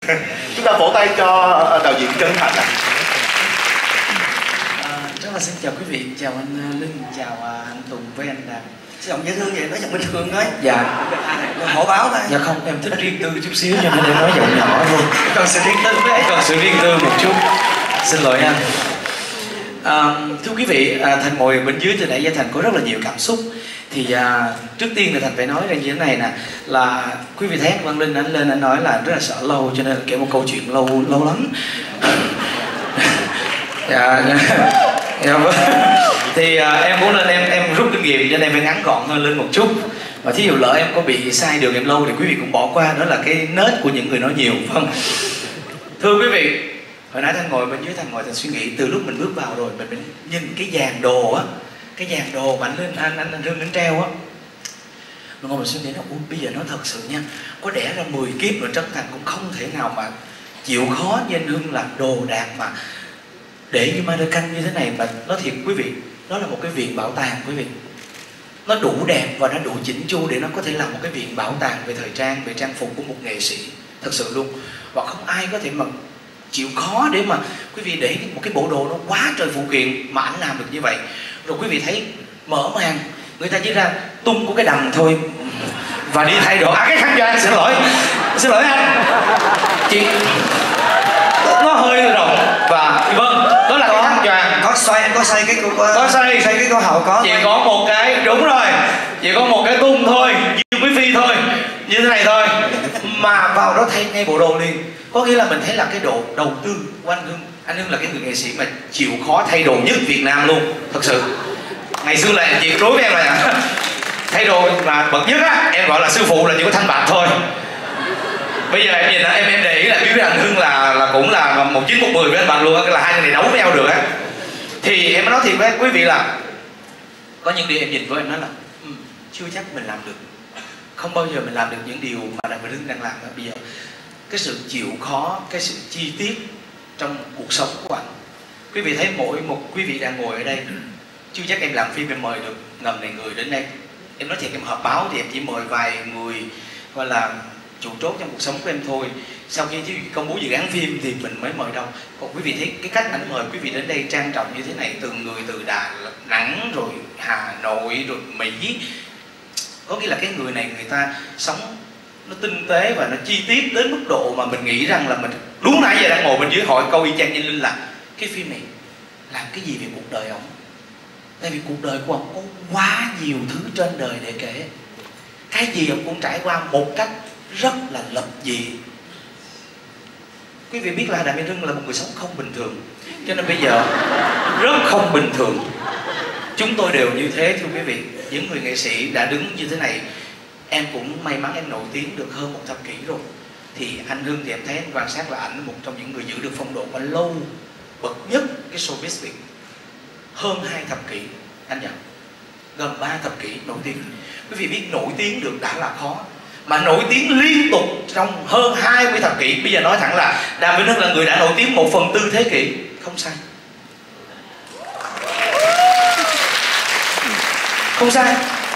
Chúng ta vỗ tay cho đạo diễn Trân Thành ạ. Rất là xin chào quý vị, chào anh Linh, chào anh Tùng với anh Đạt. Giọng dễ thương vậy, nói giọng bình thường thôi. Dạ. Hổ báo thôi. Dạ không, em thích riêng tư chút xíu cho nên em nói giọng nhỏ thôi. Cần sự riêng tư đấy. Cần sự riêng tư một chút. Xin lỗi anh. Thưa quý vị, Thành ngồi bên dưới từ nãy giờ Thành có rất là nhiều cảm xúc. Thì trước tiên là Thành phải nói ra như thế này nè, là quý vị thấy anh Quang Linh anh lên anh nói là rất là sợ lâu, cho nên kể một câu chuyện lâu lắm. Dạ vâng. Thì em muốn lên em rút kinh nghiệm cho nên em phải ngắn gọn hơn lên một chút. Và thí dụ lỡ em có bị sai đường em lâu thì quý vị cũng bỏ qua, đó là cái nết của những người nói nhiều, vâng. Thưa quý vị, hồi nãy Thành ngồi bên dưới, Thành ngồi Thành suy nghĩ từ lúc mình bước vào rồi mình nhìn cái dàn đồ á, cái dàn đồ mà anh Hưng anh treo á, mình ngồi mình suy nghĩ nó bây giờ nó thật sự nha, có đẻ ra 10 kiếp rồi Trấn Thành cũng không thể nào mà chịu khó như anh Hưng là đồ đạc mà để như ma đơ canh như thế này. Mà nói thiệt quý vị, nó là một cái viện bảo tàng quý vị, nó đủ đẹp và nó đủ chỉnh chu để nó có thể làm một cái viện bảo tàng về thời trang, về trang phục của một nghệ sĩ thật sự luôn. Và không ai có thể mà chịu khó để mà quý vị để một cái bộ đồ nó quá trời phụ kiện mà anh làm được như vậy. Rồi quý vị thấy mở màn người ta chỉ ra tung của cái đầm thôi và đi thay đồ. Cái khăn choàng, xin lỗi anh chị, nó hơi rộng và vâng, đó là cái khăn choàng Có xoay, em có xoay cái xoay cái câu hậu có. chỉ có một cái, đúng rồi, chỉ có một cái tung thôi, như quý phi thôi, như thế này thôi mà vào đó thay ngay bộ đồ liền. Có nghĩa là mình thấy là cái độ đầu tư của anh Hưng. Anh Hưng là cái người nghệ sĩ mà chịu khó thay đồ nhất Việt Nam luôn, thật sự. Ngày xưa là chị đối với em là thay đồ mà bậc nhất á, em gọi là sư phụ là chỉ có Thanh Bạch thôi. Bây giờ em nhìn em để ý là biết với anh Hưng là cũng là 1910 với anh Bạch luôn á, là hai người này đấu với nhau được á. Thì em nói thiệt với quý vị là có những điều em nhìn với em nói là chưa chắc mình làm được, không bao giờ mình làm được những điều mà Đàm Vĩnh Hưng đang làm bây giờ. Cái sự chịu khó, cái sự chi tiết trong cuộc sống của anh, quý vị thấy mỗi một quý vị đang ngồi ở đây, chưa chắc em làm phim em mời được ngầm này người đến đây. Em nói thiệt, em họp báo thì em chỉ mời vài người gọi là chủ chốt trong cuộc sống của em thôi. Sau khi công bố dự án phim thì mình mới mời đâu. Còn quý vị thấy cái cách anh mời quý vị đến đây trang trọng như thế này, từng người từ Đà Nẵng rồi Hà Nội rồi Mỹ, có nghĩa là cái người này người ta sống nó tinh tế và nó chi tiết đến mức độ mà mình nghĩ rằng là mình đúng nãy giờ đang ngồi bên dưới hỏi câu y chang như Linh là cái phim này làm cái gì về cuộc đời ông. Tại vì cuộc đời của ông có quá nhiều thứ trên đời để kể, cái gì ông cũng trải qua một cách rất là lập dị. Quý vị biết là Đàm Vĩnh Hưng là một người sống không bình thường, cho nên bây giờ rất không bình thường. Chúng tôi đều như thế thưa quý vị. Những người nghệ sĩ đã đứng như thế này, em cũng may mắn em nổi tiếng được hơn một thập kỷ rồi. Thì anh Hưng thì em thấy anh quan sát là ảnh là một trong những người giữ được phong độ và lâu bậc nhất cái showbiz Việt. Hơn 2 thập kỷ anh nhỉ, gần 3 thập kỷ nổi tiếng. Quý vị biết nổi tiếng được đã là khó, mà nổi tiếng liên tục trong hơn 20 thập kỷ. Bây giờ nói thẳng là Đàm Vĩnh Hưng là người đã nổi tiếng 1/4 thế kỷ, không sai. Không sai.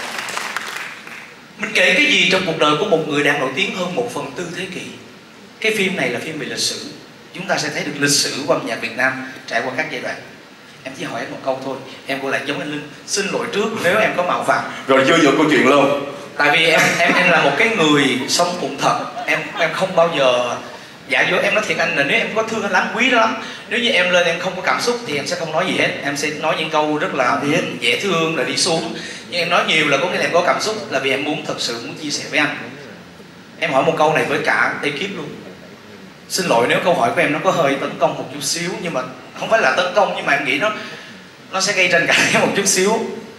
Mình kể cái gì trong cuộc đời của một người đang nổi tiếng hơn 1/4 thế kỷ. Cái phim này là phim về lịch sử. Chúng ta sẽ thấy được lịch sử của âm nhạc Việt Nam trải qua các giai đoạn. Em chỉ hỏi em một câu thôi, em cũng lại giống anh Linh, xin lỗi trước nếu em có mạo phạm. Rồi chưa vô câu chuyện luôn. Tại vì em là một cái người sống cùng thật, em không bao giờ giả dối. Em nói thiệt anh là nếu em có thương anh lắm, quý đó lắm, nếu như em lên em không có cảm xúc thì em sẽ không nói gì hết. Em sẽ nói những câu rất là dễ thương rồi đi xuống. Nhưng em nói nhiều là có nghĩa là em có cảm xúc, là vì em muốn thật sự muốn chia sẻ với anh. Em hỏi một câu này với cả ekip luôn. Xin lỗi nếu câu hỏi của em nó có hơi tấn công một chút xíu, nhưng mà không phải là tấn công, nhưng mà em nghĩ nó sẽ gây tranh cãi một chút xíu.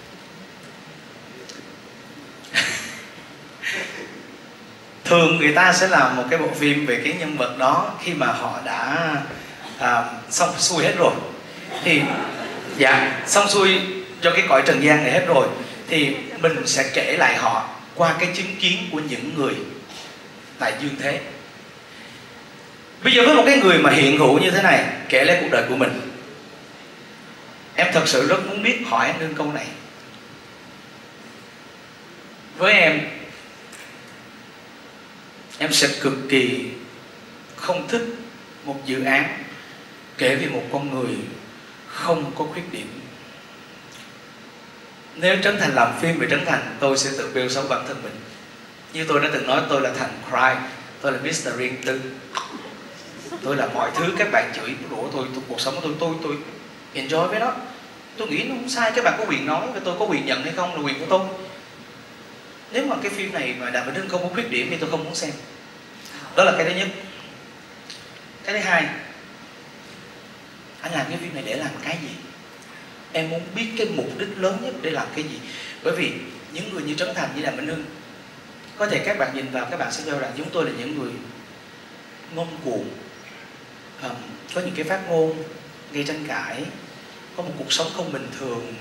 Thường người ta sẽ làm một cái bộ phim về cái nhân vật đó khi mà họ đã xong xuôi hết rồi, thì xong xuôi cho cái cõi trần gian này hết rồi, thì mình sẽ kể lại họ qua cái chứng kiến của những người tại dương thế. Bây giờ với một cái người mà hiện hữu như thế này kể lại cuộc đời của mình, em thật sự rất muốn biết hỏi anh Hưng câu này. Với em sẽ cực kỳ không thích một dự án kể về một con người không có khuyết điểm. Nếu Trấn Thành làm phim về Trấn Thành, tôi sẽ tự bêu xấu bản thân mình. Như tôi đã từng nói, tôi là Thành Cry, tôi là Mr. Riêng Tư, tôi là mọi thứ các bạn chửi đổ tôi cuộc sống của tôi enjoy với nó. Tôi nghĩ nó không sai, các bạn có quyền nói và tôi có quyền nhận hay không là quyền của tôi. Nếu mà cái phim này mà Đàm Vĩnh Hưng không có khuyết điểm thì tôi không muốn xem. Đó là cái thứ nhất. Cái thứ hai, anh làm cái phim này để làm cái gì? Em muốn biết cái mục đích lớn nhất để làm cái gì. Bởi vì những người như Trấn Thành, như Đàm Vĩnh Hưng, có thể các bạn nhìn vào các bạn sẽ cho rằng chúng tôi là những người ngông cuồng, có những cái phát ngôn gây tranh cãi, có một cuộc sống không bình thường.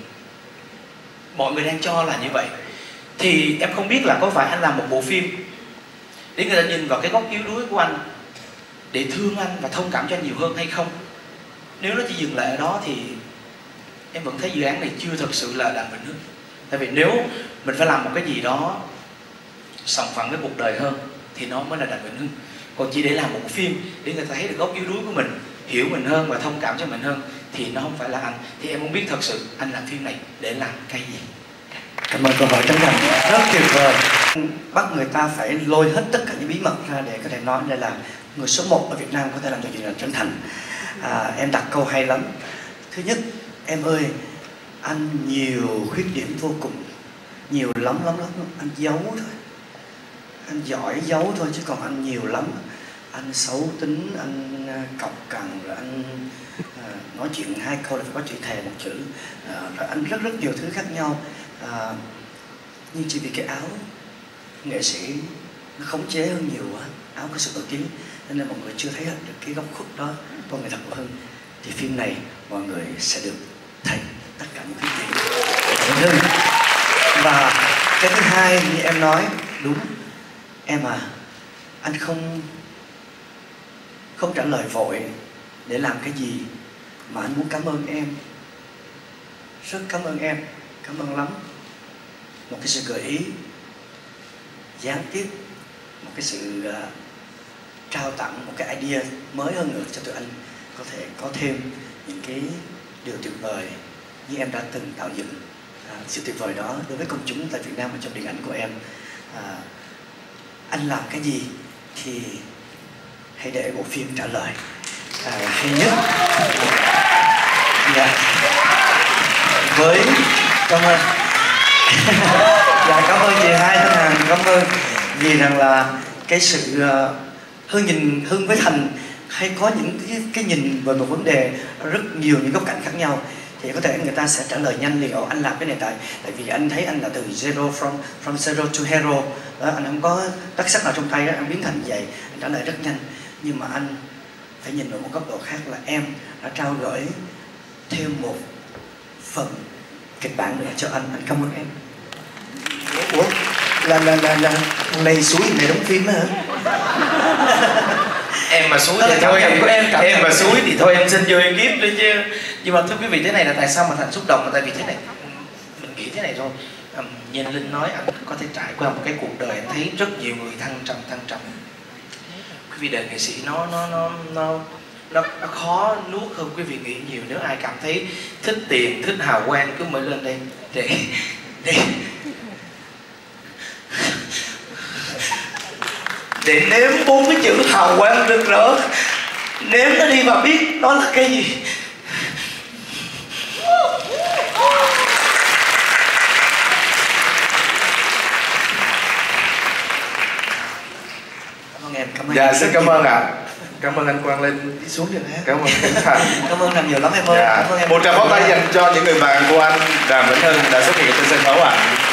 Mọi người đang cho là như vậy. Thì em không biết là có phải anh làm một bộ phim để người ta nhìn vào cái góc yếu đuối của anh, để thương anh và thông cảm cho anh nhiều hơn hay không. Nếu nó chỉ dừng lại ở đó thì em vẫn thấy dự án này chưa thật sự là Đàm Vĩnh Hưng. Tại vì nếu mình phải làm một cái gì đó sòng phẳng với cuộc đời hơn thì nó mới là Đàm Vĩnh Hưng. Còn chỉ để làm một phim để người ta thấy được góc yếu đuối của mình, hiểu mình hơn và thông cảm cho mình hơn thì nó không phải là anh. Thì em muốn biết thật sự anh làm phim này để làm cái gì. Cảm ơn câu hỏi Trấn Thành, rất tuyệt vời. Bắt người ta phải lôi hết tất cả những bí mật ra để có thể nói đây là người số 1 ở Việt Nam có thể làm cho chuyện là Trấn Thành. Em đặt câu hay lắm. Thứ nhất, em ơi, anh nhiều khuyết điểm vô cùng, nhiều lắm. Anh giấu thôi, anh giỏi giấu thôi chứ còn anh nhiều lắm. Anh xấu tính, anh cọc cằn, rồi anh nói chuyện 2 câu là phải có chữ thề 1 chữ, rồi anh rất nhiều thứ khác nhau. Nhưng chỉ vì cái áo nghệ sĩ nó khống chế hơn nhiều quá, áo có sự nổi tiếng nên là mọi người chưa thấy được cái góc khuất đó con người thật của Hưng. Thì phim này mọi người sẽ được thấy tất cả những khuyết điểm của Hưng. Và cái thứ hai như em nói đúng, em anh không trả lời vội để làm cái gì, mà anh muốn cảm ơn em, rất cảm ơn em, cảm ơn lắm. Một cái sự gợi ý gián tiếp, một cái sự trao tặng một cái idea mới hơn nữa cho tụi anh có thể có thêm những cái điều tuyệt vời như em đã từng tạo dựng. Sự tuyệt vời đó đối với công chúng tại Việt Nam và trong điện ảnh của em. Anh làm cái gì thì hãy để bộ phim trả lời. Hay nhất với cảm ơn cảm ơn chị Hai Thanh Hằng, cảm ơn vì rằng là cái sự Hưng với Thành hay có những cái nhìn về một vấn đề rất nhiều những góc cạnh khác nhau, thì có thể người ta sẽ trả lời nhanh liền. Anh làm cái này tại vì anh thấy anh là từ zero, from zero to hero đó, anh không có tắc sắc nào trong tay đó, anh biến thành vậy, anh trả lời rất nhanh. Nhưng mà anh phải nhìn ở một góc độ khác là em đã trao gửi thêm một phần kịch bản nữa cho anh cảm ơn em. Ủa là này suối này đóng phim hả? Em mà suối thì thôi em mà suối thì thôi em xin vô em kiếp đi chứ. Nhưng mà thưa quý vị, thế này là tại sao mà Thành xúc động, là tại vì thế này mình nghĩ thế này thôi. Như anh Linh nói, anh có thể trải qua một cái cuộc đời anh thấy rất nhiều người thăng trầm. Quý vị, đời nghệ sĩ nó khó nuốt hơn quý vị nghĩ nhiều. Nếu ai cảm thấy thích tiền, thích hào quang cứ mới lên đây để nếm 4 cái chữ hào quang rực rỡ, nếm nó đi và biết nó là cái gì. Cảm ơn em, cảm ơn. Dạ, xin cảm ơn ạ. Cảm ơn anh Quang Linh. Đi xuống được hả? Cảm ơn Trấn Thành. Cảm ơn Thành nhiều lắm em ơi. Dạ. Cảm ơn em. Một tràng pháo tay dành cho những người bạn của anh Đàm Vĩnh Hưng đã xuất hiện trên sân khấu ạ.